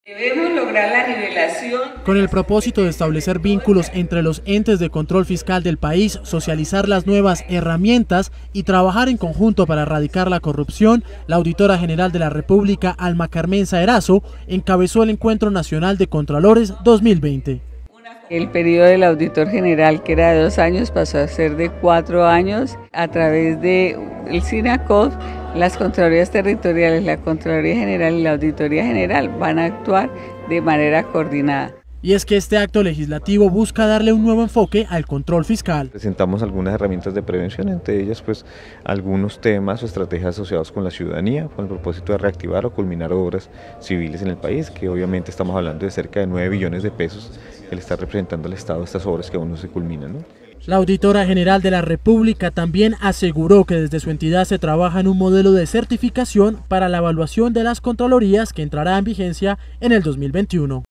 Debemos lograr la nivelación. Con el propósito de establecer vínculos entre los entes de control fiscal del país, socializar las nuevas herramientas y trabajar en conjunto para erradicar la corrupción, la Auditora General de la República, Alma Carmenza Erazo, encabezó el Encuentro Nacional de Contralores 2020. El periodo del auditor general, que era de 2 años, pasó a ser de 4 años. A través del SINACOF, las Contralorías Territoriales, la Contraloría General y la Auditoría General van a actuar de manera coordinada. Y es que este acto legislativo busca darle un nuevo enfoque al control fiscal. Presentamos algunas herramientas de prevención, entre ellas pues algunos temas o estrategias asociados con la ciudadanía, con el propósito de reactivar o culminar obras civiles en el país, que obviamente estamos hablando de cerca de 9 billones de pesos que le está representando al Estado estas obras que aún no se culminan, ¿no? La Auditora General de la República también aseguró que desde su entidad se trabaja en un modelo de certificación para la evaluación de las Contralorías que entrará en vigencia en el 2021.